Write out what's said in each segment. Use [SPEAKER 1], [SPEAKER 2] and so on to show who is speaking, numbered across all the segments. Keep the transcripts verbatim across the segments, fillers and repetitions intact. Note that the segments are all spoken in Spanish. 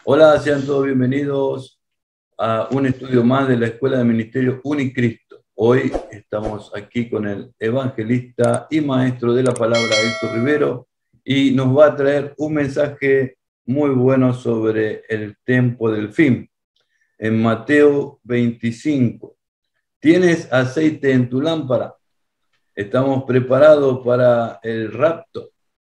[SPEAKER 1] Hola, sean todos bienvenidos a un estudio más de la Escuela de Ministerio Unicristo. Hoy estamos aquí con el evangelista y maestro de la palabra, Héctor Rivero, y nos va a traer un mensaje muy bueno sobre el tiempo del fin. En Mateo veinticinco, ¿tienes aceite en tu lámpara? Estamos preparados para el rapto.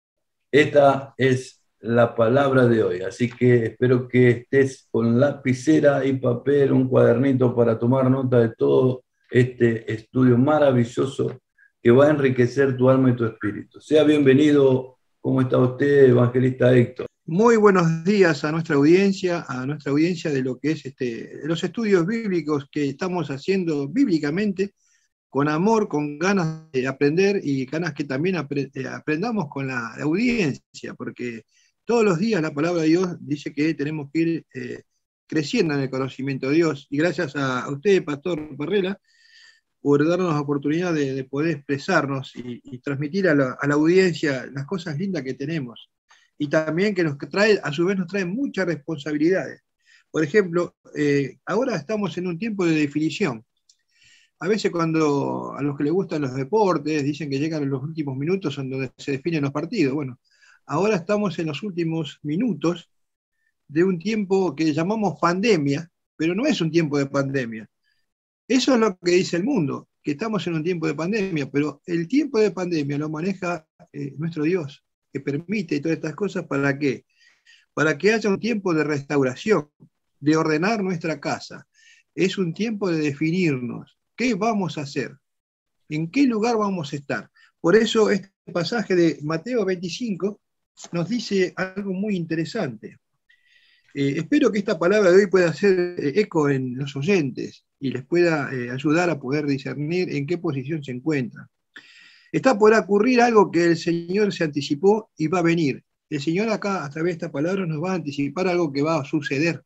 [SPEAKER 1] Esta es la palabra de hoy, así que espero que estés con lapicera y papel, un cuadernito para tomar nota de todo este estudio maravilloso que va a enriquecer tu alma y tu espíritu. Sea bienvenido. ¿Cómo está usted, evangelista Héctor?
[SPEAKER 2] Muy buenos días a nuestra audiencia, a nuestra audiencia de lo que es este, los estudios bíblicos que estamos haciendo bíblicamente, con amor, con ganas de aprender y ganas que también apre aprendamos con la, la audiencia, porque todos los días la palabra de Dios dice que tenemos que ir eh, creciendo en el conocimiento de Dios. Y gracias a, a usted, Pastor Parrela, por darnos la oportunidad de, de poder expresarnos y, y transmitir a la, a la audiencia las cosas lindas que tenemos. Y también que nos trae, a su vez nos trae muchas responsabilidades. Por ejemplo, eh, ahora estamos en un tiempo de definición. A veces cuando a los que les gustan los deportes dicen que llegan los últimos minutos en donde se definen los partidos. Bueno, ahora estamos en los últimos minutos de un tiempo que llamamos pandemia, pero no es un tiempo de pandemia. Eso es lo que dice el mundo, que estamos en un tiempo de pandemia, pero el tiempo de pandemia lo maneja eh, nuestro Dios, que permite todas estas cosas. ¿Para qué? Para que haya un tiempo de restauración, de ordenar nuestra casa. Es un tiempo de definirnos qué vamos a hacer, en qué lugar vamos a estar. Por eso este pasaje de Mateo veinticinco nos dice algo muy interesante. Eh, espero que esta palabra de hoy pueda hacer eh, eco en los oyentes y les pueda eh, ayudar a poder discernir en qué posición se encuentran. Está por ocurrir algo que el Señor se anticipó y va a venir. El Señor acá, a través de esta palabra, nos va a anticipar algo que va a suceder.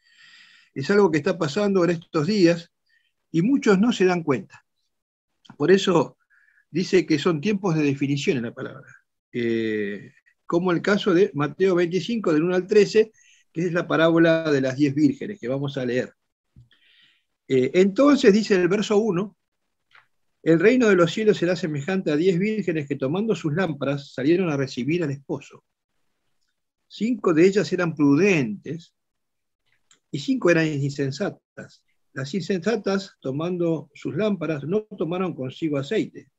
[SPEAKER 2] Es algo que está pasando en estos días y muchos no se dan cuenta. Por eso dice que son tiempos de definición en la palabra. Eh, como el caso de Mateo veinticinco, del uno al trece, que es la parábola de las diez vírgenes, que vamos a leer. Eh, entonces, dice el verso uno, el reino de los cielos será semejante a diez vírgenes que tomando sus lámparas salieron a recibir al esposo. Cinco de ellas eran prudentes y cinco eran insensatas. Las insensatas, tomando sus lámparas, no tomaron consigo aceite.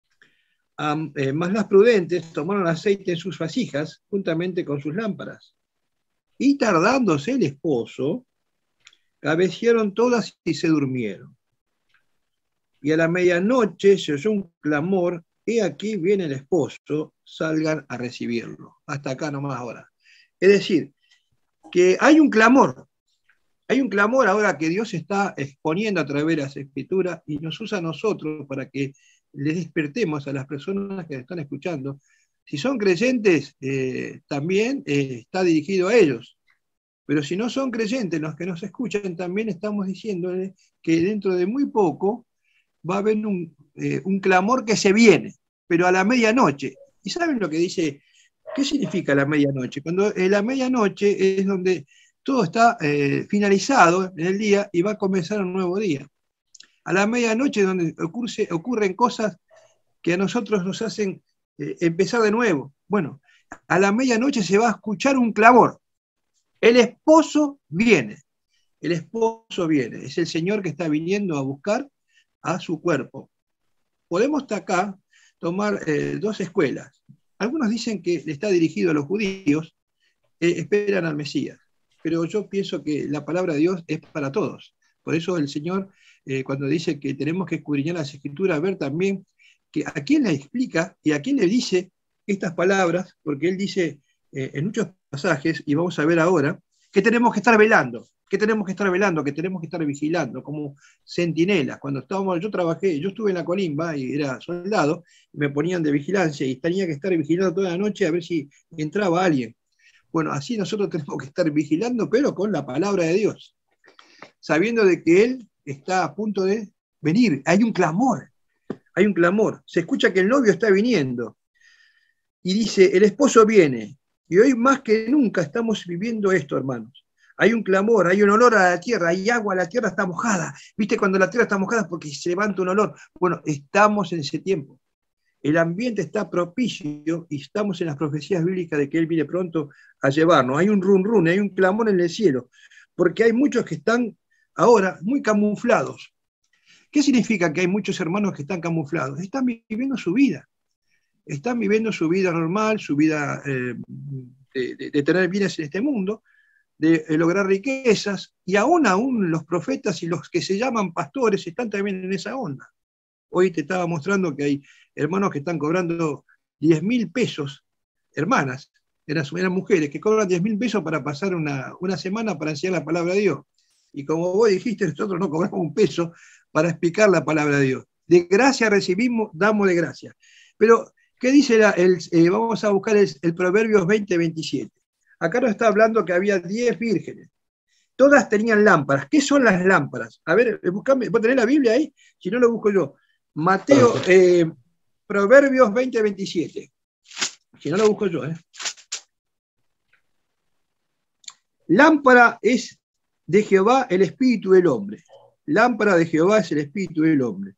[SPEAKER 2] Um, eh, más las prudentes tomaron aceite en sus vasijas juntamente con sus lámparas. Y tardándose el esposo, cabecieron todas y se durmieron. Y a la medianoche se oyó un clamor, he aquí viene el esposo, salgan a recibirlo. Hasta acá nomás ahora. Es decir, que hay un clamor, hay un clamor ahora que Dios está exponiendo a través de las Escrituras y nos usa a nosotros para que les despertemos a las personas que están escuchando. Si son creyentes, eh, también eh, está dirigido a ellos. Pero si no son creyentes, los que nos escuchan, también estamos diciéndoles que dentro de muy poco va a haber un, eh, un clamor que se viene, pero a la medianoche. ¿Y saben lo que dice? ¿Qué significa la medianoche? Cuando eh, la medianoche es donde todo está eh, finalizado en el día y va a comenzar un nuevo día. A la medianoche es donde ocurre, ocurren cosas que a nosotros nos hacen eh, empezar de nuevo. Bueno, a la medianoche se va a escuchar un clamor. El esposo viene. El esposo viene. Es el Señor que está viniendo a buscar a su cuerpo. Podemos hasta acá tomar eh, dos escuelas. Algunos dicen que está dirigido a los judíos, eh, esperan al Mesías, pero yo pienso que la palabra de Dios es para todos. Por eso el Señor, eh, cuando dice que tenemos que escudriñar las Escrituras, ver también que a quién le explica y a quién le dice estas palabras, porque Él dice eh, en muchos pasajes, y vamos a ver ahora, que tenemos que estar velando, que tenemos que estar velando, que tenemos que estar vigilando, como centinelas. Cuando estábamos, yo trabajé, yo estuve en la colimba y era soldado, y me ponían de vigilancia y tenía que estar vigilando toda la noche a ver si entraba alguien. Bueno, así nosotros tenemos que estar vigilando, pero con la palabra de Dios, sabiendo de que Él está a punto de venir. Hay un clamor, hay un clamor. Se escucha que el novio está viniendo y dice, el esposo viene. Y hoy más que nunca estamos viviendo esto, hermanos. hay un clamor, hay un olor a la tierra, hay agua, la tierra está mojada. ¿Viste cuando la tierra está mojada? Porque se levanta un olor. Bueno, estamos en ese tiempo. El ambiente está propicio y estamos en las profecías bíblicas de que Él viene pronto a llevarnos. Hay un run run, hay un clamor en el cielo, porque hay muchos que están ahora muy camuflados. ¿Qué significa que hay muchos hermanos que están camuflados? Están viviendo su vida. Están viviendo su vida normal, su vida eh, de, de, de tener bienes en este mundo, de lograr riquezas, y aún aún los profetas y los que se llaman pastores están también en esa onda. Hoy te estaba mostrando que hay hermanos que están cobrando diez mil pesos, hermanas, eran, eran mujeres, que cobran diez mil pesos para pasar una, una semana para enseñar la palabra de Dios. Y como vos dijiste, nosotros no cobramos un peso para explicar la palabra de Dios. De gracia recibimos, damos de gracia. Pero, ¿qué dice la, el, eh, vamos a buscar el, el Proverbios veinte veintisiete. Acá nos está hablando que había diez vírgenes. Todas tenían lámparas. ¿Qué son las lámparas? A ver, buscame, ¿vos tenés la Biblia ahí? Si no, lo busco yo. Mateo, eh, Proverbios veinte veintisiete. Si no, lo busco yo. ¿eh? Lámpara es de Jehová el espíritu del hombre. Lámpara de Jehová es el espíritu del hombre.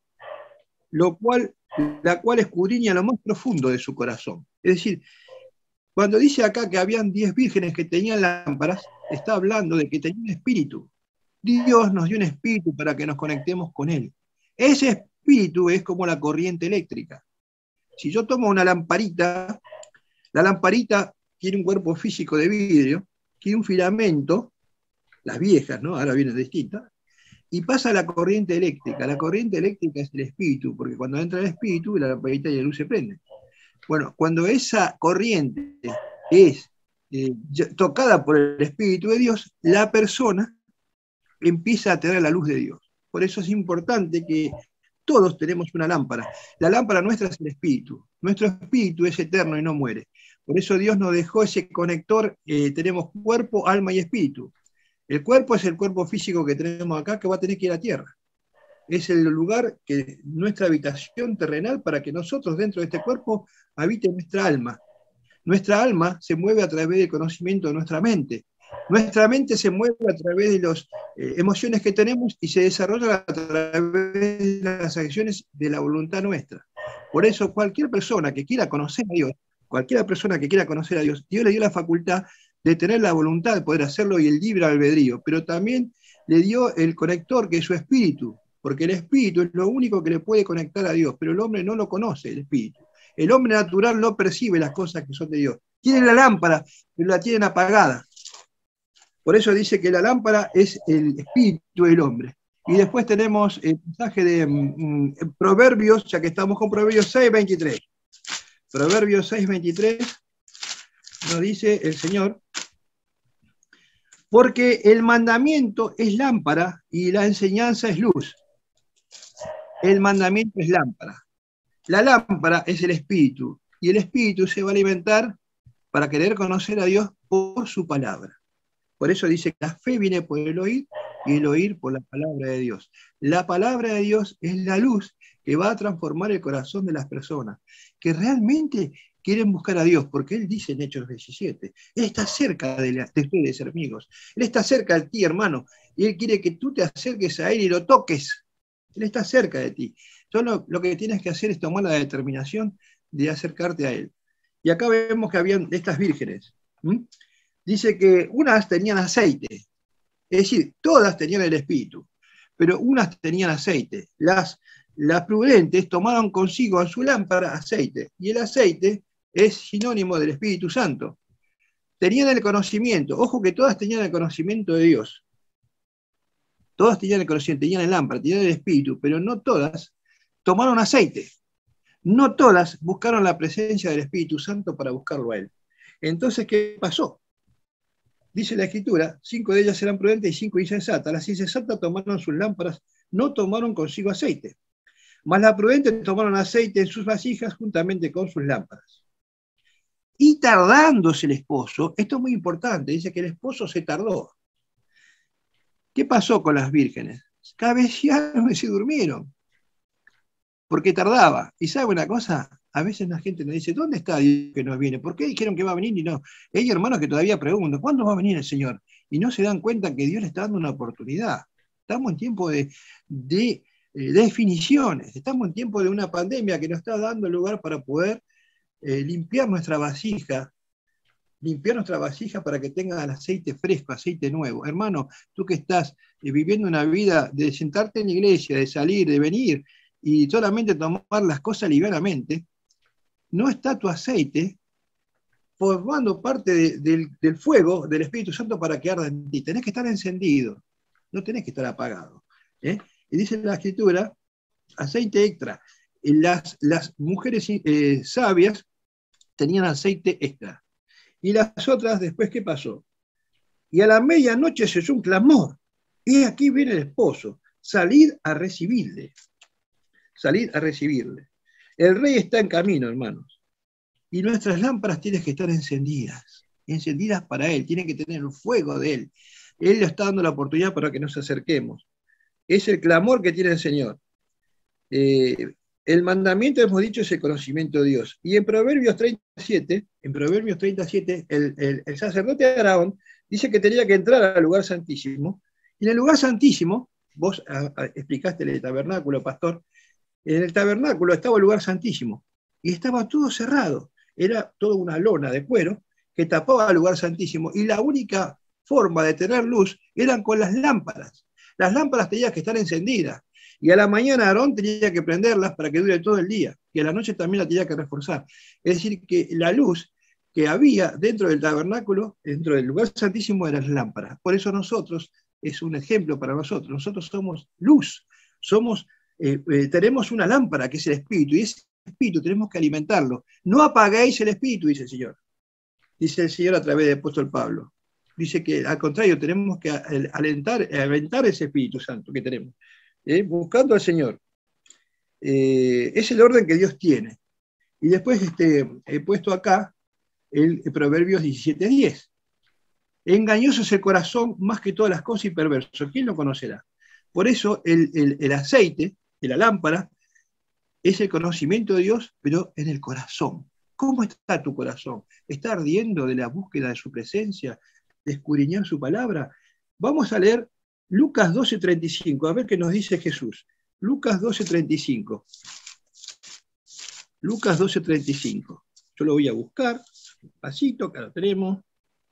[SPEAKER 2] Lo cual, la cual escudriña lo más profundo de su corazón. Es decir, cuando dice acá que habían diez vírgenes que tenían lámparas, está hablando de que tenían espíritu. Dios nos dio un espíritu para que nos conectemos con Él. Ese espíritu es como la corriente eléctrica. Si yo tomo una lamparita, la lamparita tiene un cuerpo físico de vidrio, tiene un filamento, las viejas, ¿no? Ahora vienen distintas, y pasa la corriente eléctrica. La corriente eléctrica es el espíritu, porque cuando entra el espíritu, la lamparita y la luz se prende. Bueno, cuando esa corriente es eh, tocada por el Espíritu de Dios, la persona empieza a tener la luz de Dios. Por eso es importante que todos tenemos una lámpara. La lámpara nuestra es el Espíritu. Nuestro Espíritu es eterno y no muere. Por eso Dios nos dejó ese conector, eh, tenemos cuerpo, alma y espíritu. El cuerpo es el cuerpo físico que tenemos acá, que va a tener que ir a la tierra. Es el lugar, que nuestra habitación terrenal, para que nosotros dentro de este cuerpo habite nuestra alma. Nuestra alma se mueve a través del conocimiento de nuestra mente. Nuestra mente se mueve a través de las eh, emociones que tenemos y se desarrolla a través de las acciones de la voluntad nuestra. Por eso cualquier persona que quiera conocer a Dios, cualquier persona que quiera conocer a Dios, Dios le dio la facultad de tener la voluntad de poder hacerlo y el libre albedrío, pero también le dio el conector, que es su espíritu, porque el espíritu es lo único que le puede conectar a Dios, pero el hombre no lo conoce, el espíritu. El hombre natural no percibe las cosas que son de Dios. Tienen la lámpara, pero la tienen apagada. Por eso dice que la lámpara es el espíritu del hombre. Y después tenemos el pasaje de um, Proverbios, ya que estamos con Proverbios seis veintitrés. Proverbios seis veintitrés nos dice el Señor: porque el mandamiento es lámpara y la enseñanza es luz. El mandamiento es lámpara. La lámpara es el espíritu, y el espíritu se va a alimentar para querer conocer a Dios por su palabra. Por eso dice que la fe viene por el oír, y el oír por la palabra de Dios. La palabra de Dios es la luz que va a transformar el corazón de las personas, que realmente quieren buscar a Dios, porque Él dice en Hechos diecisiete, Él está cerca de, la, de ustedes, amigos. Él está cerca de ti, hermano, y Él quiere que tú te acerques a Él y lo toques. Él está cerca de ti. Solo lo que tienes que hacer es tomar la determinación de acercarte a Él. Y acá vemos que habían estas vírgenes. ¿Mm? Dice que unas tenían aceite, es decir, todas tenían el espíritu, pero unas tenían aceite. Las, las prudentes tomaron consigo en su lámpara aceite, y el aceite es sinónimo del Espíritu Santo. Tenían el conocimiento, ojo que todas tenían el conocimiento de Dios. Todas tenían el conocimiento, tenían el lámpara, tenían el espíritu, pero no todas tomaron aceite. No todas buscaron la presencia del Espíritu Santo para buscarlo a Él. Entonces, ¿qué pasó? Dice la Escritura, cinco de ellas eran prudentes y cinco insensatas. Las insensatas tomaron sus lámparas, no tomaron consigo aceite. Mas las prudentes tomaron aceite en sus vasijas juntamente con sus lámparas. Y tardándose el esposo, esto es muy importante, dice que el esposo se tardó. ¿Qué pasó con las vírgenes? Cabecearon y se durmieron, porque tardaba. ¿Y sabe una cosa? A veces la gente nos dice, ¿dónde está Dios que nos viene? ¿Por qué dijeron que va a venir y no? Hay hermanos que todavía preguntan, ¿cuándo va a venir el Señor? y no se dan cuenta que Dios le está dando una oportunidad. Estamos en tiempo de, de, de definiciones, estamos en tiempo de una pandemia que nos está dando lugar para poder eh, limpiar nuestra vasija, limpiar nuestra vasija para que tenga el aceite fresco, aceite nuevo. Hermano, tú que estás eh, viviendo una vida de sentarte en la iglesia, de salir, de venir, y solamente tomar las cosas livianamente, no está tu aceite formando parte de, del, del fuego del Espíritu Santo para que arda en ti. Tenés que estar encendido, no tenés que estar apagado. ¿eh? Y dice la Escritura, aceite extra. Las, las mujeres eh, sabias tenían aceite extra. Y las otras, después, ¿qué pasó? Y a la medianoche se oyó un clamor. Y aquí viene el esposo. Salid a recibirle. Salid a recibirle. El rey está en camino, hermanos. Y nuestras lámparas tienen que estar encendidas. Encendidas para él. Tienen que tener el fuego de él. Él le está dando la oportunidad para que nos acerquemos. Es el clamor que tiene el Señor. Eh, el mandamiento, hemos dicho, es el conocimiento de Dios. Y en Proverbios treinta y siete, en Proverbios treinta y siete, el, el, el sacerdote Aarón dice que tenía que entrar al lugar santísimo. Y en el lugar santísimo, vos a, a, explicaste el tabernáculo, pastor, en el tabernáculo estaba el lugar santísimo. Y estaba todo cerrado. Era toda una lona de cuero que tapaba el lugar santísimo. Y la única forma de tener luz eran con las lámparas. Las lámparas tenían que estar encendidas. Y a la mañana Aarón tenía que prenderlas para que dure todo el día. Y a la noche también la tenía que reforzar. Es decir, que la luz que había dentro del tabernáculo, dentro del lugar santísimo, eran las lámparas. Por eso nosotros, es un ejemplo para nosotros, nosotros somos luz, somos, eh, eh, tenemos una lámpara que es el Espíritu, y ese Espíritu tenemos que alimentarlo. No apaguéis el Espíritu, dice el Señor. Dice el Señor a través del apóstol Pablo. Dice que al contrario, tenemos que alentar, alentar ese Espíritu Santo que tenemos. ¿Eh? Buscando al Señor. Eh, es el orden que Dios tiene. Y después este, he puesto acá el, el Proverbios diecisiete diez. Engañoso es el corazón más que todas las cosas y perverso. ¿Quién lo conocerá? Por eso el, el, el aceite de la lámpara es el conocimiento de Dios, pero en el corazón. ¿Cómo está tu corazón? ¿Está ardiendo de la búsqueda de su presencia, de escudriñar su palabra? Vamos a leer Lucas doce treinta y cinco, a ver qué nos dice Jesús. Lucas doce treinta y cinco. Lucas doce treinta y cinco. Yo lo voy a buscar, pasito, acá lo tenemos.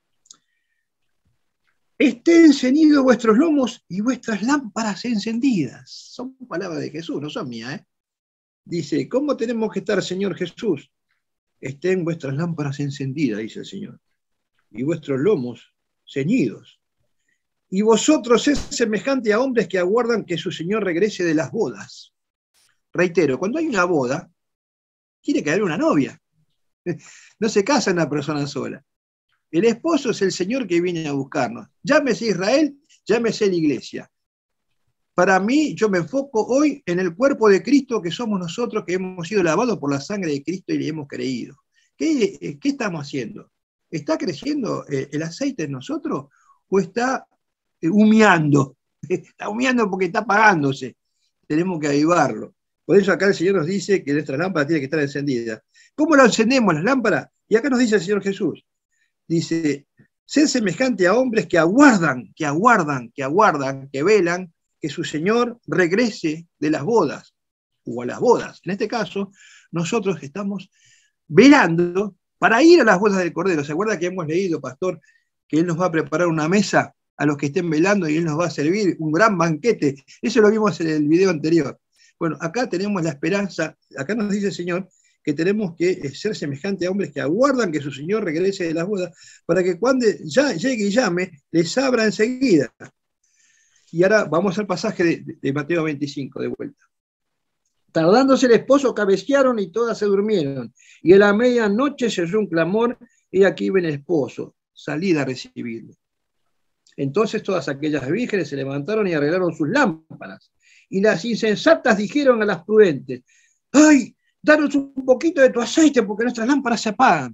[SPEAKER 2] Estén ceñidos vuestros lomos y vuestras lámparas encendidas. Son palabras de Jesús, no son mías, ¿eh? Dice, ¿cómo tenemos que estar, Señor Jesús? Estén vuestras lámparas encendidas, dice el Señor, y vuestros lomos ceñidos. Y vosotros es semejante a hombres que aguardan que su Señor regrese de las bodas. Reitero, cuando hay una boda, tiene que haber una novia. No se casa una persona sola. El esposo es el Señor que viene a buscarnos. Llámese Israel, llámese la iglesia. Para mí, yo me enfoco hoy en el cuerpo de Cristo, que somos nosotros, que hemos sido lavados por la sangre de Cristo y le hemos creído. ¿Qué, qué estamos haciendo? ¿Está creciendo el aceite en nosotros o está humeando? Está humeando porque está apagándose. Tenemos que avivarlo. Por eso acá el Señor nos dice que nuestra lámpara tiene que estar encendida. ¿Cómo lo encendemos las lámparas? Y acá nos dice el Señor Jesús. Dice, ser semejante a hombres que aguardan, que aguardan, que aguardan, que velan, que su Señor regrese de las bodas, o a las bodas. En este caso, nosotros estamos velando para ir a las bodas del Cordero. ¿Se acuerda que hemos leído, pastor, que Él nos va a preparar una mesa a los que estén velando y Él nos va a servir un gran banquete? Eso lo vimos en el video anterior. Bueno, acá tenemos la esperanza, acá nos dice el Señor que tenemos que ser semejante a hombres que aguardan que su Señor regrese de las bodas, para que cuando ya llegue y llame, les abra enseguida. Y ahora vamos al pasaje de, de Mateo veinticinco de vuelta. Tardándose el esposo, cabecearon y todas se durmieron. Y a la medianoche se oyó un clamor, y aquí ven el esposo, salid a recibirlo. Entonces todas aquellas vírgenes se levantaron y arreglaron sus lámparas. Y las insensatas dijeron a las prudentes, ¡ay, danos un poquito de tu aceite porque nuestras lámparas se apagan!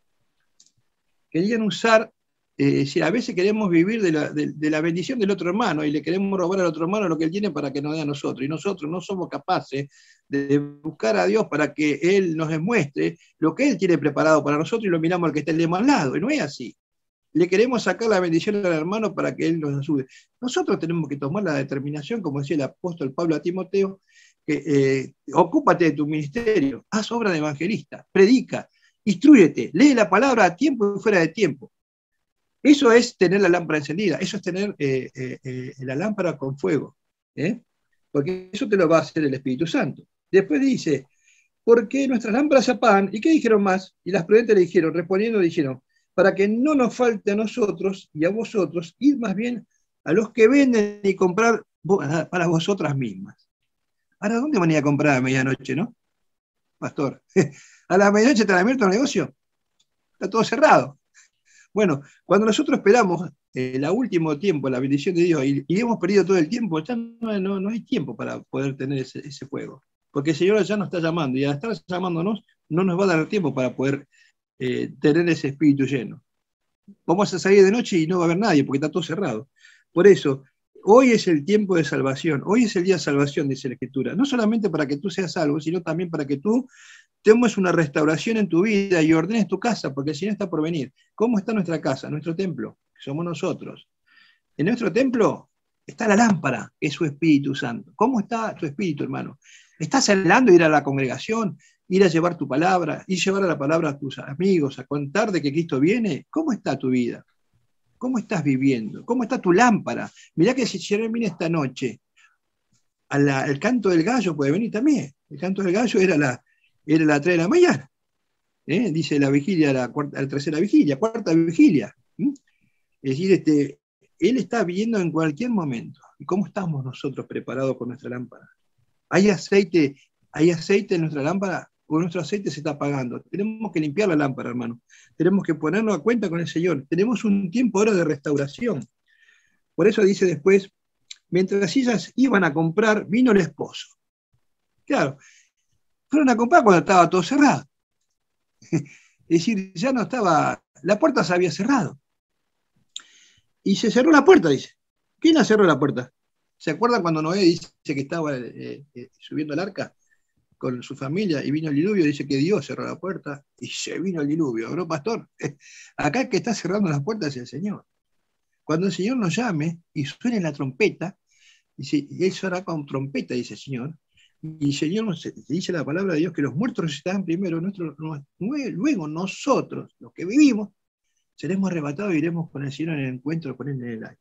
[SPEAKER 2] Querían usar, eh, si a veces queremos vivir de la, de, de la bendición del otro hermano y le queremos robar al otro hermano lo que él tiene para que nos dé a nosotros. Y nosotros no somos capaces de buscar a Dios para que Él nos demuestre lo que Él tiene preparado para nosotros y lo miramos al que está al lado. Y no es así. le queremos sacar la bendición al hermano para que él nos ayude. Nosotros tenemos que tomar la determinación, como decía el apóstol Pablo a Timoteo, que eh, ocúpate de tu ministerio, haz obra de evangelista, predica, instrúyete, lee la palabra a tiempo y fuera de tiempo. Eso es tener la lámpara encendida, eso es tener eh, eh, eh, la lámpara con fuego, ¿eh? Porque eso te lo va a hacer el Espíritu Santo. Después dice, ¿por qué nuestras lámparas se apagan? ¿Y qué dijeron más? Y las prudentes le dijeron, respondiendo dijeron, para que no nos falte a nosotros y a vosotros, id más bien a los que venden y comprar para vosotras mismas. Ahora, ¿dónde van a ir a comprar a medianoche, no? Pastor, a la medianoche está abierto el negocio, está todo cerrado. Bueno, cuando nosotros esperamos el eh, último tiempo, la bendición de Dios, y, y hemos perdido todo el tiempo, ya no, no, no hay tiempo para poder tener ese, ese fuego. Porque el Señor ya nos está llamando, y al estar llamándonos, no nos va a dar tiempo para poder eh, tener ese espíritu lleno. Vamos a salir de noche y no va a haber nadie, porque está todo cerrado. Por eso, hoy es el tiempo de salvación, hoy es el día de salvación, dice la Escritura. No solamente para que tú seas salvo, sino también para que tú tengas una restauración en tu vida y ordenes tu casa, porque el Señor está por venir. ¿Cómo está nuestra casa, nuestro templo? Somos nosotros. En nuestro templo está la lámpara, que es su Espíritu Santo. ¿Cómo está tu espíritu, hermano? ¿Estás anhelando ir a la congregación, ir a llevar tu palabra, ir a llevar a la palabra a tus amigos, a contar de que Cristo viene? ¿Cómo está tu vida? ¿Cómo estás viviendo? ¿Cómo está tu lámpara? Mirá que si el Señor viene esta noche, a la, al canto del gallo puede venir también. El canto del gallo era la, era la tres de la mañana. ¿eh? Dice la vigilia, la, cuarta, la tercera vigilia, cuarta vigilia. ¿eh? Es decir, este, Él está viendo en cualquier momento. ¿Y cómo estamos nosotros preparados con nuestra lámpara? ¿Hay aceite, hay aceite en nuestra lámpara? ¿O nuestro aceite se está apagando? Tenemos que limpiar la lámpara, hermano. Tenemos que ponernos a cuenta con el Señor. Tenemos un tiempo ahora de restauración. Por eso dice después, mientras ellas iban a comprar, vino el esposo. Claro, fueron a comprar cuando estaba todo cerrado. Es decir, ya no estaba, la puerta se había cerrado. Y se cerró la puerta, dice. ¿Quién la cerró la puerta? ¿Se acuerdan cuando Noé dice que estaba eh, eh, subiendo al arca con su familia y vino el diluvio? Dice que Dios cerró la puerta y se vino el diluvio, ¿no, pastor? Acá el que está cerrando las puertas es el Señor. Cuando el Señor nos llame y suene la trompeta, dice, y Él sonará con trompeta, dice el Señor, y el Señor nos dice la palabra de Dios que los muertos resucitarán primero, nuestro, luego nosotros, los que vivimos, seremos arrebatados y iremos con el Señor en el encuentro con Él en el aire.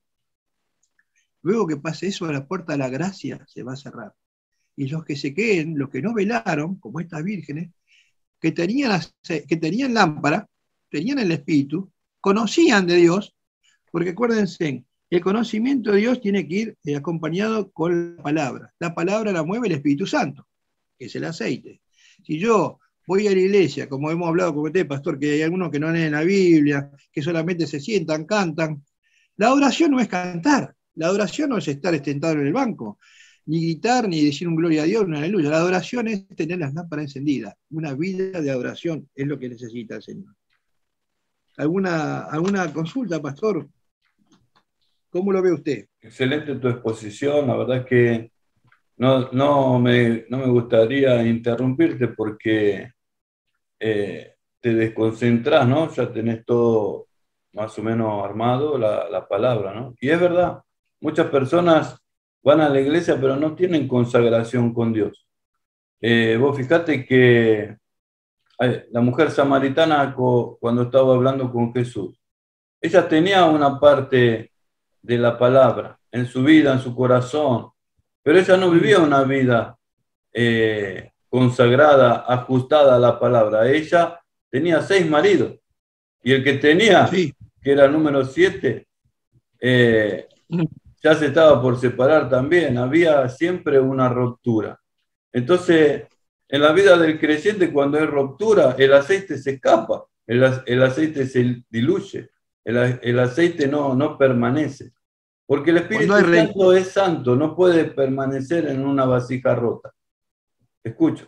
[SPEAKER 2] Luego que pase eso, la puerta de la gracia se va a cerrar. Y los que se queden, los que no velaron, como estas vírgenes, que tenían, que tenían lámpara, tenían el Espíritu, conocían de Dios, porque acuérdense, el conocimiento de Dios tiene que ir eh, acompañado con la palabra. La palabra la mueve el Espíritu Santo, que es el aceite. Si yo voy a la iglesia, como hemos hablado con usted, pastor, que hay algunos que no leen la Biblia, que solamente se sientan, cantan, la adoración no es cantar. La adoración no es estar sentado en el banco, ni gritar, ni decir un gloria a Dios, un aleluya. La adoración es tener las lámparas encendidas. Una vida de adoración es lo que necesita el Señor. ¿Alguna, alguna consulta, pastor? ¿Cómo lo ve usted?
[SPEAKER 1] Excelente tu exposición. La verdad es que no, no, me, no me gustaría interrumpirte porque eh, te desconcentras, ¿no? Ya tenés todo más o menos armado, la, la palabra, ¿no? Y es verdad. Muchas personas van a la iglesia, pero no tienen consagración con Dios. Eh, vos fijate que eh, la mujer samaritana, cuando estaba hablando con Jesús, ella tenía una parte de la palabra en su vida, en su corazón, pero ella no vivía una vida eh, consagrada, ajustada a la palabra. Ella tenía seis maridos, y el que tenía, sí, que era el número siete, eh, ya se estaba por separar también, había siempre una ruptura. Entonces, en la vida del creyente, cuando hay ruptura, el aceite se escapa, el, el aceite se diluye, el, el aceite no, no permanece, porque el Espíritu Santo es santo, no puede permanecer en una vasija rota. Escucho.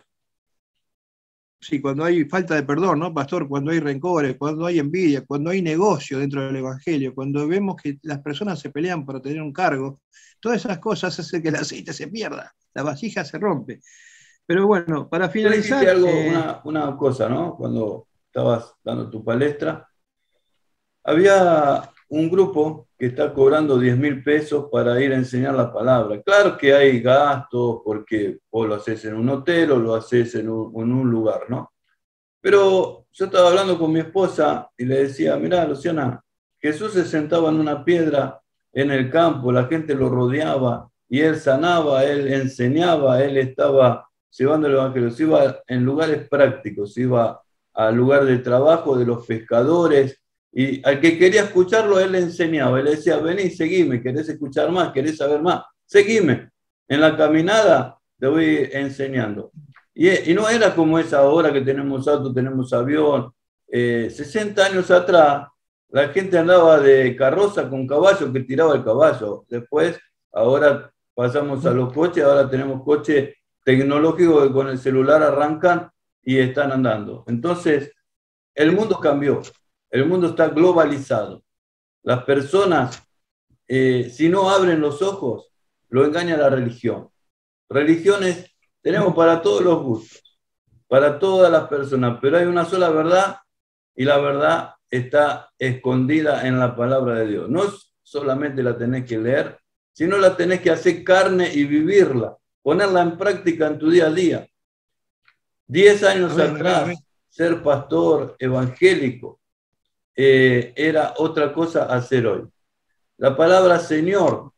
[SPEAKER 2] Sí, cuando hay falta de perdón, ¿no, pastor? Cuando hay rencores, cuando hay envidia, cuando hay negocio dentro del Evangelio, cuando vemos que las personas se pelean por tener un cargo, todas esas cosas hacen que el aceite se pierda, la vasija se rompe. Pero bueno, para finalizar...
[SPEAKER 1] Algo,
[SPEAKER 2] eh...
[SPEAKER 1] una, una cosa, ¿no? Cuando estabas dando tu palestra, había un grupo que está cobrando diez mil pesos para ir a enseñar la palabra. Claro que hay gastos porque vos lo haces en un hotel o lo haces en un, en un lugar, ¿no? Pero yo estaba hablando con mi esposa y le decía, mirá, Luciana, Jesús se sentaba en una piedra en el campo, la gente lo rodeaba y él sanaba, él enseñaba, él estaba llevando el evangelio, se iba en lugares prácticos, iba al lugar de trabajo de los pescadores y al que quería escucharlo él le enseñaba, él le decía, vení, seguime, querés escuchar más, querés saber más, seguime, en la caminada te voy enseñando. Y, y no era como es ahora que tenemos auto, tenemos avión. Eh, sesenta años atrás, la gente andaba de carroza con caballo que tiraba el caballo. Después, ahora pasamos a los coches, ahora tenemos coches tecnológicos que con el celular arrancan y están andando. Entonces, el mundo cambió, el mundo está globalizado. Las personas, eh, si no abren los ojos, lo engaña la religión. Religiones tenemos para todos los gustos, para todas las personas, pero hay una sola verdad y la verdad está escondida en la palabra de Dios. No solamente la tenés que leer, sino la tenés que hacer carne y vivirla, ponerla en práctica en tu día a día. Diez años amén, atrás, amén. Ser pastor evangélico eh, era otra cosa a hacer hoy. La palabra Señor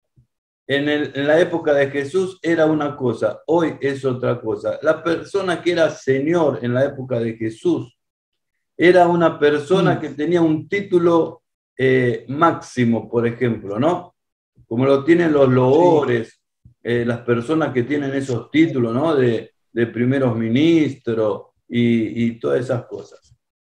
[SPEAKER 1] En, el, en la época de Jesús era una cosa, hoy es otra cosa. La persona que era Señor en la época de Jesús era una persona que tenía un título eh, máximo, por ejemplo, ¿no? Como lo tienen los loores, eh, las personas que tienen esos títulos, ¿no? De, de primeros ministros y, y todas esas cosas.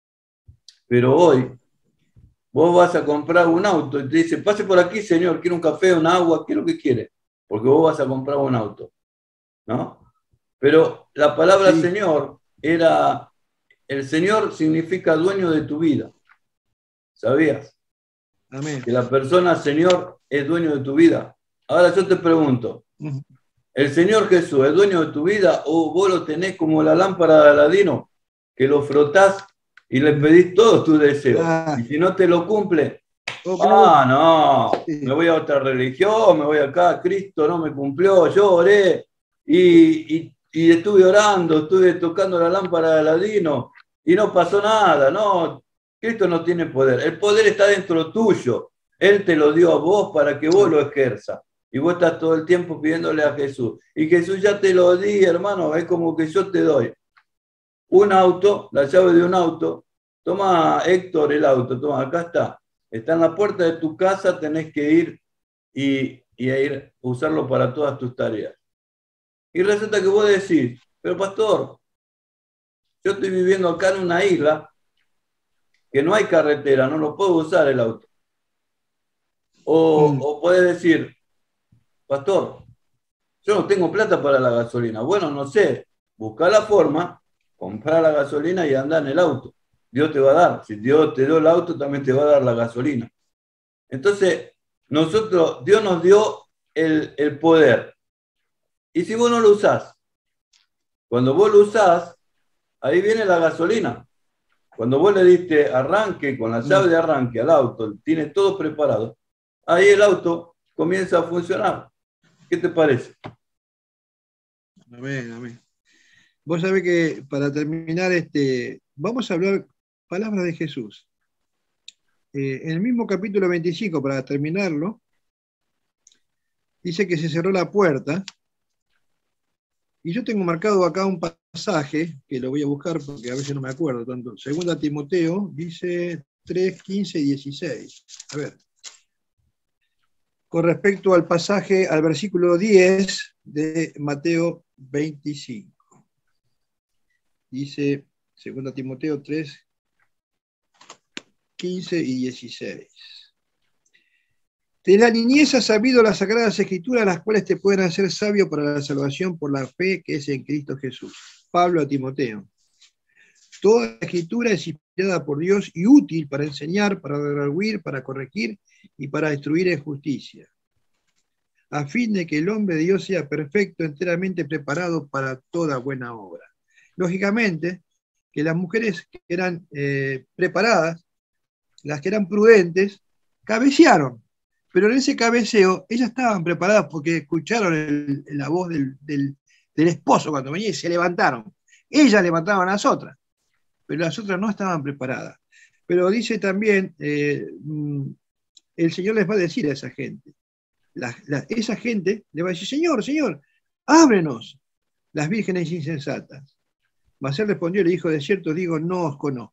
[SPEAKER 1] Pero hoy vos vas a comprar un auto y te dice, pase por aquí, señor, quiero un café, un agua, ¿qué es lo que quiere? Porque vos vas a comprar un auto, ¿no? Pero la palabra sí. Señor era, el Señor significa dueño de tu vida, ¿sabías?
[SPEAKER 2] Amén.
[SPEAKER 1] Que la persona Señor es dueño de tu vida. Ahora yo te pregunto, ¿el Señor Jesús es dueño de tu vida o vos lo tenés como la lámpara de Aladino, que lo frotás y le pedís todos tus deseos? Ah. Y si no te lo cumple, ah, no, sí. me voy a otra religión, me voy acá, Cristo no me cumplió, yo oré y, y, y estuve orando, estuve tocando la lámpara de Aladino y no pasó nada, no, Cristo no tiene poder, el poder está dentro tuyo, Él te lo dio a vos para que vos lo ejerzas. Y vos estás todo el tiempo pidiéndole a Jesús. Y Jesús ya te lo di, hermano, es como que yo te doy un auto, la llave de un auto. Toma, Héctor, el auto, toma, acá está. Está en la puerta de tu casa, tenés que ir y, y a ir, usarlo para todas tus tareas. Y resulta que vos decís, pero pastor, yo estoy viviendo acá en una isla que no hay carretera, no lo puedo usar el auto. O, mm. o podés decir, pastor, yo no tengo plata para la gasolina. Bueno, no sé, busca la forma, comprar la gasolina y anda en el auto. Dios te va a dar. Si Dios te dio el auto, también te va a dar la gasolina. Entonces, nosotros, Dios nos dio el, el poder. Y si vos no lo usás, cuando vos lo usás, ahí viene la gasolina. Cuando vos le diste arranque, con la llave de arranque al auto, tiene todo preparado, ahí el auto comienza a funcionar. ¿Qué te parece?
[SPEAKER 2] Amén, amén. Vos sabés que para terminar, este, vamos a hablar palabras de Jesús. Eh, en el mismo capítulo veinticinco, para terminarlo, dice que se cerró la puerta. Y yo tengo marcado acá un pasaje, que lo voy a buscar porque a veces no me acuerdo tanto. Segunda Timoteo, dice tres, quince y dieciséis. A ver. Con respecto al pasaje, al versículo diez de Mateo veinticinco. Dice segunda Timoteo tres, quince y dieciséis. De la niñez has sabido las sagradas escrituras, las cuales te pueden hacer sabio para la salvación por la fe que es en Cristo Jesús. Pablo a Timoteo. Toda la escritura es inspirada por Dios y útil para enseñar, para redarguir, para corregir y para instruir en justicia, a fin de que el hombre de Dios sea perfecto, enteramente preparado para toda buena obra. Lógicamente, que las mujeres que eran eh, preparadas las que eran prudentes, cabecearon. Pero en ese cabeceo, ellas estaban preparadas porque escucharon el, la voz del, del, del esposo cuando venía y se levantaron. Ellas levantaban a las otras, pero las otras no estaban preparadas. Pero dice también, eh, el Señor les va a decir a esa gente, la, la, esa gente le va a decir, Señor, Señor, ábrenos, las vírgenes insensatas. Mas él respondió y le dijo, de cierto digo, no os conozco.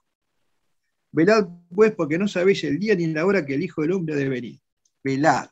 [SPEAKER 2] Velad pues, porque no sabéis el día ni la hora que el Hijo del Hombre ha de venir. Velad.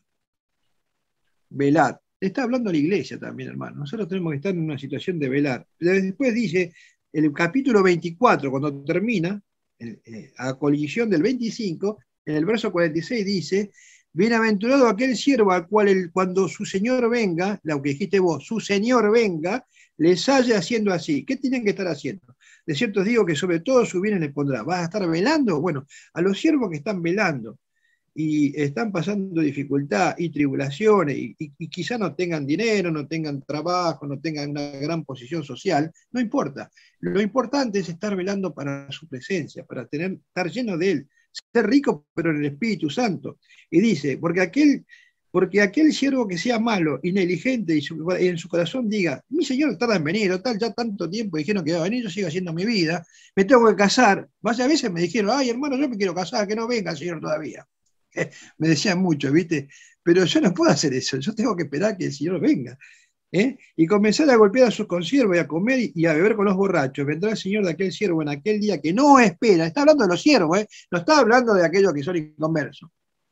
[SPEAKER 2] Velad. Está hablando a la iglesia también, hermano. Nosotros tenemos que estar en una situación de velar. Después dice, el capítulo veinticuatro, cuando termina, a colisión del veinticinco, en el verso cuarenta y seis dice, bienaventurado aquel siervo al cual el, cuando su Señor venga, lo que dijiste vos, su Señor venga, les haya haciendo así. ¿Qué tienen que estar haciendo? De cierto os digo que sobre todo sus bienes les pondrá. ¿Vas a estar velando? Bueno, a los siervos que están velando y están pasando dificultad y tribulaciones y, y, y quizá no tengan dinero, no tengan trabajo, no tengan una gran posición social, no importa. Lo importante es estar velando para su presencia, para tener, estar lleno de Él, ser rico pero en el Espíritu Santo. Y dice, porque aquel... Porque aquel siervo que sea malo y negligente y, su, y en su corazón diga, mi Señor tarda en venir, o tal, ya tanto tiempo dijeron que iba a venir, yo sigo haciendo mi vida, me tengo que casar. Varias veces me dijeron, ay hermano, yo me quiero casar, que no venga el Señor todavía. Eh, me decían mucho, ¿viste? Pero yo no puedo hacer eso, yo tengo que esperar que el Señor venga. ¿eh? Y comenzar a golpear a sus consiervos y a comer y a beber con los borrachos. Vendrá el Señor de aquel siervo en aquel día que no espera. Está hablando de los siervos, ¿eh? No está hablando de aquellos que son inconversos.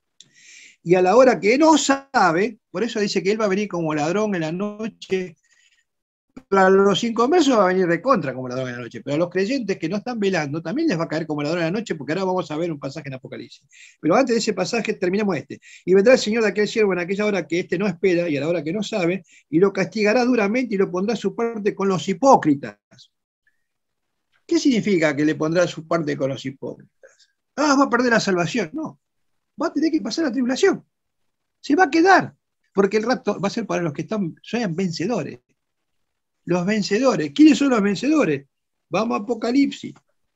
[SPEAKER 2] Y a la hora que no sabe, por eso dice que él va a venir como ladrón en la noche. Para los inconversos va a venir de contra como ladrón en la noche, pero a los creyentes que no están velando también les va a caer como ladrón en la noche, porque ahora vamos a ver un pasaje en Apocalipsis. Pero antes de ese pasaje terminemos este. Y vendrá el Señor de aquel siervo en aquella hora que éste no espera y a la hora que no sabe, y lo castigará duramente y lo pondrá a su parte con los hipócritas. ¿Qué significa que le pondrá a su parte con los hipócritas? Ah, va a perder la salvación. No. Va a tener que pasar la tribulación. Se va a quedar. Porque el rapto va a ser para los que están, sean vencedores. Los vencedores. ¿Quiénes son los vencedores? Vamos a Apocalipsis.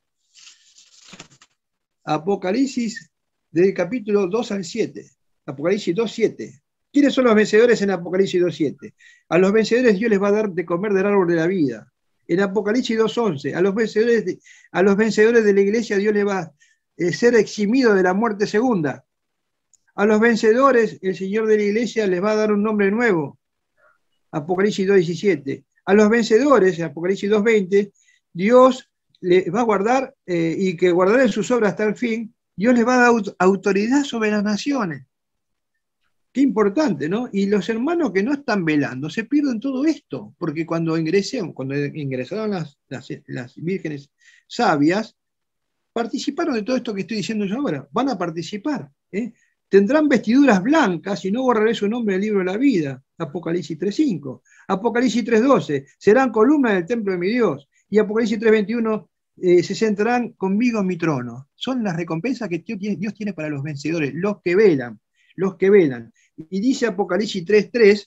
[SPEAKER 2] Apocalipsis del capítulo dos al siete. Apocalipsis dos, siete. ¿Quiénes son los vencedores en Apocalipsis dos, siete? A los vencedores Dios les va a dar de comer del árbol de la vida. En Apocalipsis dos, once. A los vencedores de, a los vencedores de la iglesia Dios les va a eh, ser eximido de la muerte segunda. A los vencedores, el Señor de la iglesia les va a dar un nombre nuevo. Apocalipsis dos, diecisiete. A los vencedores, Apocalipsis dos, veinte, Dios les va a guardar eh, y que guardará en sus obras hasta el fin. Dios les va a dar aut autoridad sobre las naciones. Qué importante, ¿no? Y los hermanos que no están velando se pierden todo esto, porque cuando ingresemos, cuando ingresaron las, las, las vírgenes sabias, participaron de todo esto que estoy diciendo yo ahora. Van a participar, ¿eh? Tendrán vestiduras blancas y no borraré su nombre del libro de la vida. Apocalipsis tres, cinco. Apocalipsis tres, doce. Serán columnas del templo de mi Dios. Y Apocalipsis tres, veintiuno. Eh, se sentarán conmigo en mi trono. Son las recompensas que Dios tiene para los vencedores, los que velan, los que velan. Y dice Apocalipsis tres, tres.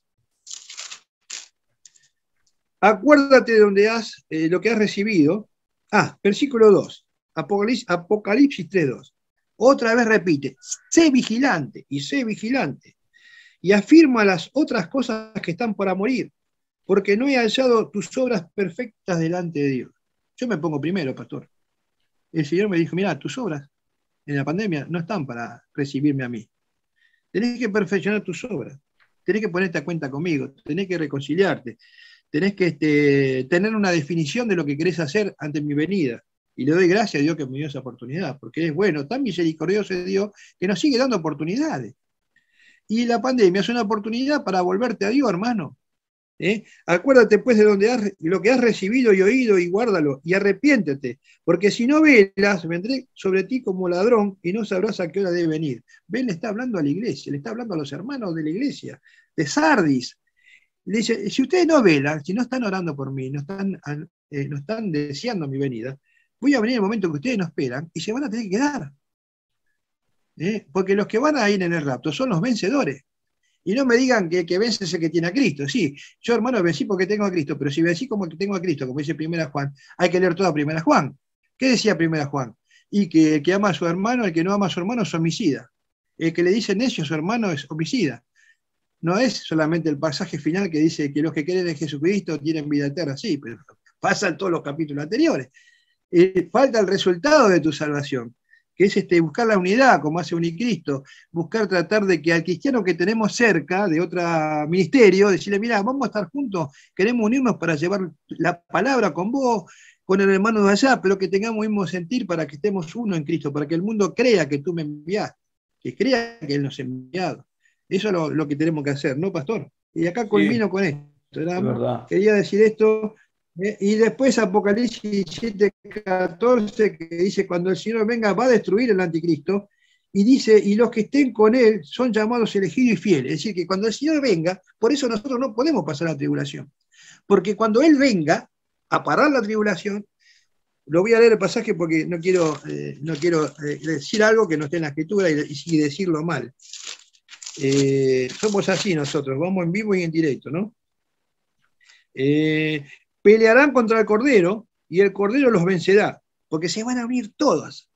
[SPEAKER 2] Acuérdate de donde has, eh, lo que has recibido. Ah, versículo dos. Apocalipsis, Apocalipsis tres, dos. Otra vez repite, sé vigilante y sé vigilante. Y afirma las otras cosas que están para morir, porque no he hallado tus obras perfectas delante de Dios. Yo me pongo primero, pastor. El Señor me dijo, mira, tus obras en la pandemia no están para recibirme a mí. Tenés que perfeccionar tus obras. Tenés que ponerte a cuenta conmigo. Tenés que reconciliarte. Tenés que este, tener una definición de lo que querés hacer ante mi venida. Y le doy gracias a Dios que me dio esa oportunidad, porque es bueno, tan misericordioso es Dios que nos sigue dando oportunidades. Y la pandemia es una oportunidad para volverte a Dios, hermano. ¿Eh? Acuérdate pues de donde has, lo que has recibido y oído y guárdalo y arrepiéntete, porque si no velas, vendré sobre ti como ladrón y no sabrás a qué hora debe venir. Ven, le está hablando a la iglesia, le está hablando a los hermanos de la iglesia, de Sardis. Le dice, si ustedes no velan, si no están orando por mí, no están, eh, no están deseando mi venida, voy a venir en el momento que ustedes no esperan y se van a tener que quedar. ¿Eh? Porque los que van a ir en el rapto son los vencedores. Y no me digan que, que vence ese que tiene a Cristo. Sí, yo hermano vencí porque tengo a Cristo, pero si vencí como que tengo a Cristo, como dice Primera Juan, hay que leer toda Primera Juan. ¿Qué decía Primera Juan? y que el que ama a su hermano, el que no ama a su hermano es homicida. El que le dice necio a su hermano es homicida. No es solamente el pasaje final que dice que los que creen en Jesucristo tienen vida eterna, sí, pero pasan todos los capítulos anteriores. Eh, falta el resultado de tu salvación, que es este, buscar la unidad, como hace Unicristo, buscar tratar de que al cristiano que tenemos cerca, de otro ministerio, decirle, mira, vamos a estar juntos, queremos unirnos para llevar la palabra con vos, con el hermano de allá, pero que tengamos el mismo sentir para que estemos uno en Cristo, para que el mundo crea que tú me envías, que crea que Él nos ha enviado. Eso es lo, lo que tenemos que hacer, ¿no, pastor? Y acá culmino sí, con esto.
[SPEAKER 1] Es verdad.
[SPEAKER 2] Quería decir esto. Eh, y después Apocalipsis diecisiete, catorce, que dice, cuando el Señor venga va a destruir el anticristo, y dice, y los que estén con Él son llamados elegidos y fieles. Es decir, que cuando el Señor venga, por eso nosotros no podemos pasar la tribulación. Porque cuando Él venga a parar la tribulación, lo voy a leer el pasaje porque no quiero, eh, no quiero eh, decir algo que no esté en la Escritura y, y decirlo mal. Eh, somos así nosotros, vamos en vivo y en directo, ¿no? Eh, pelearán contra el Cordero y el Cordero los vencerá, porque se van a unir todas.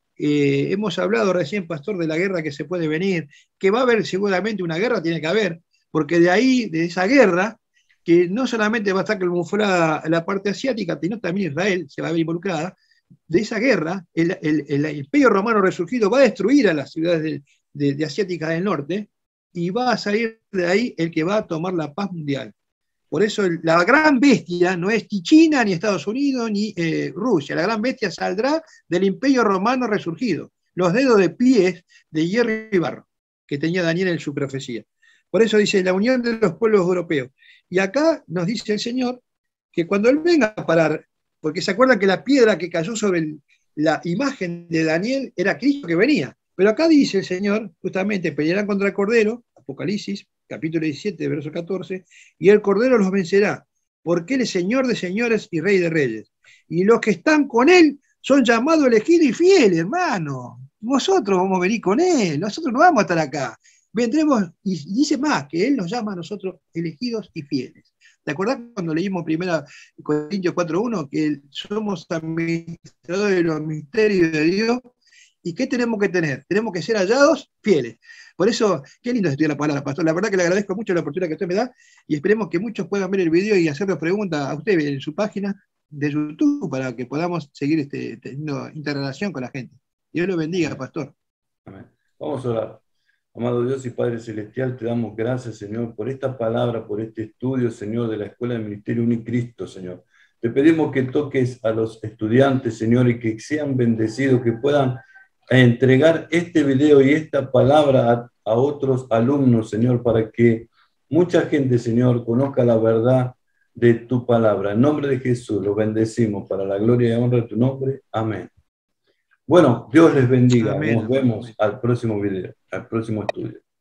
[SPEAKER 2] Eh, hemos hablado recién, pastor, de la guerra que se puede venir, que va a haber seguramente una guerra, tiene que haber, porque de ahí, de esa guerra, que no solamente va a estar camuflada la parte asiática, sino también Israel se va a ver involucrada, de esa guerra, el, el, el, el imperio romano resurgido va a destruir a las ciudades de, de, de asiáticas del norte, y va a salir de ahí el que va a tomar la paz mundial. Por eso la gran bestia no es ni China, ni Estados Unidos, ni eh, Rusia. La gran bestia saldrá del imperio romano resurgido. Los dedos de pies de hierro y barro, que tenía Daniel en su profecía. Por eso dice la unión de los pueblos europeos. Y acá nos dice el Señor que cuando Él venga a parar, porque se acuerdan que la piedra que cayó sobre el, la imagen de Daniel era Cristo que venía. Pero acá dice el Señor, justamente, pelearán contra el Cordero, Apocalipsis, capítulo diecisiete, verso catorce, y el Cordero los vencerá, porque Él es Señor de señores y Rey de reyes. Y los que están con Él son llamados elegidos y fieles, hermano. Nosotros vamos a venir con Él, nosotros no vamos a estar acá. Vendremos, y dice más, que Él nos llama a nosotros elegidos y fieles. ¿Te acordás cuando leímos primero Corintios cuatro uno, que somos administradores de los misterios de Dios? ¿Y qué tenemos que tener? Tenemos que ser hallados fieles. Por eso, qué lindo estudiar la palabra, pastor. La verdad que le agradezco mucho la oportunidad que usted me da y esperemos que muchos puedan ver el video y hacerle preguntas a usted en su página de YouTube para que podamos seguir este, teniendo interrelación con la gente. Dios lo bendiga, pastor.
[SPEAKER 1] Amén. Vamos a orar. Amado Dios y Padre Celestial, te damos gracias, Señor, por esta palabra, por este estudio, Señor, de la Escuela del Ministerio Unicristo, Señor. Te pedimos que toques a los estudiantes, Señor, y que sean bendecidos, que puedan entregar este video y esta palabra a, a otros alumnos, Señor, para que mucha gente, Señor, conozca la verdad de tu palabra. En nombre de Jesús, lo bendecimos para la gloria y honra de tu nombre. Amén. Bueno, Dios les bendiga. Amén. Nos vemos al próximo video, al próximo estudio.